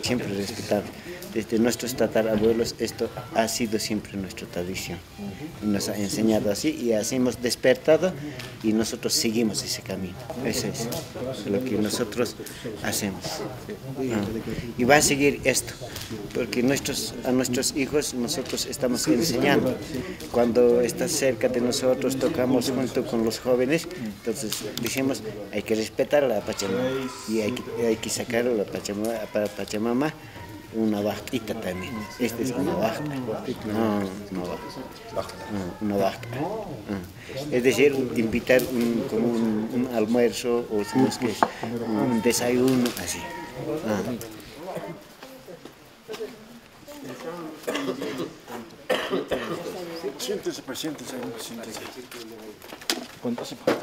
siempre respetado. Desde nuestros tatarabuelos esto ha sido siempre nuestra tradición. Nos ha enseñado así y así hemos despertado y nosotros seguimos ese camino. Eso es lo que nosotros hacemos. Y va a seguir esto, porque a nuestros hijos nosotros estamos enseñando. Cuando está cerca de nosotros, tocamos junto con los jóvenes, entonces decimos, hay que respetar a la Pachamama y hay que sacar a la Pachamama, para Pachamama una vaquita también. Esta es una vaca. Una vaca. Es decir, invitar como un almuerzo o un desayuno, así. Siéntese, siéntese. ¿Cuánto hace falta?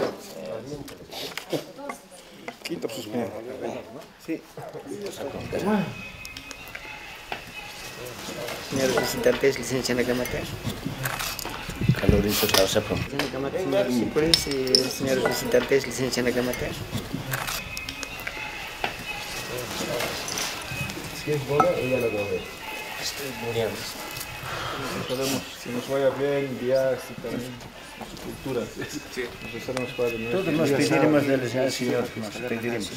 Quinto suspiro. Sí. Señor representantes, licenciada Camatar. Calorito, claro, sepa. Señor representantes, licenciada Camatar. Si es boda, ella la va a ver. Estoy muriendo. Si nos vaya bien, viajes y también su cultura. Sí. Todos nos pediremos del Señor, nos pediremos.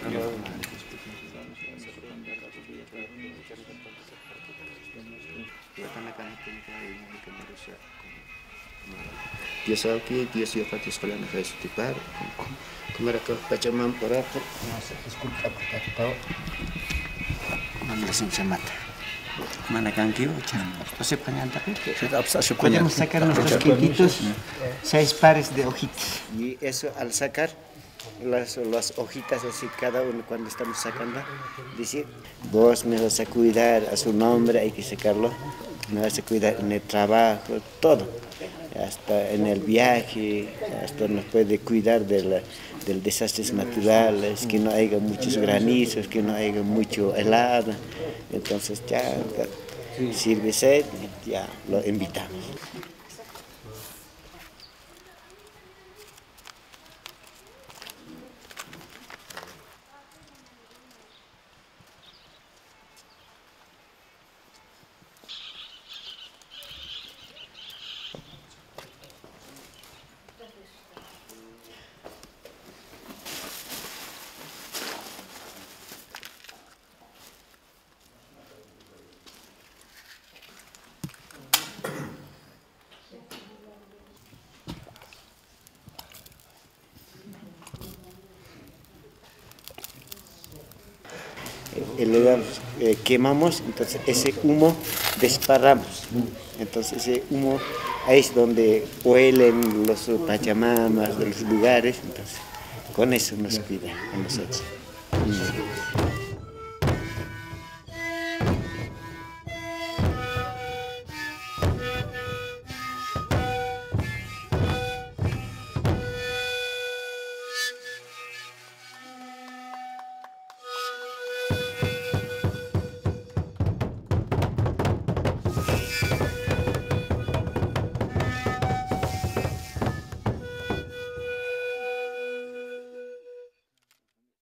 Dios aquí, Dios yo para escuela no es tipar. Como era que Pachamama por ahí, no se disculpa por todo. Manda sin chamata. Mana canquio, entonces podemos sacar nuestros quintitos, 6 pares de hojitas. Y eso al sacar las hojitas así, cada uno cuando estamos sacando, dice, vos me vas a cuidar a su nombre, hay que sacarlo, me vas a cuidar en el trabajo, todo. Hasta en el viaje, hasta nos puede cuidar del desastres naturales, que no haya muchos granizos, que no haya mucho helado. Entonces ya sirve sed, ya lo invitamos. Quemamos, entonces ese humo desparramos. Entonces ese humo ahí es donde huelen los pachamamas de los lugares, entonces con eso nos cuida a nosotros.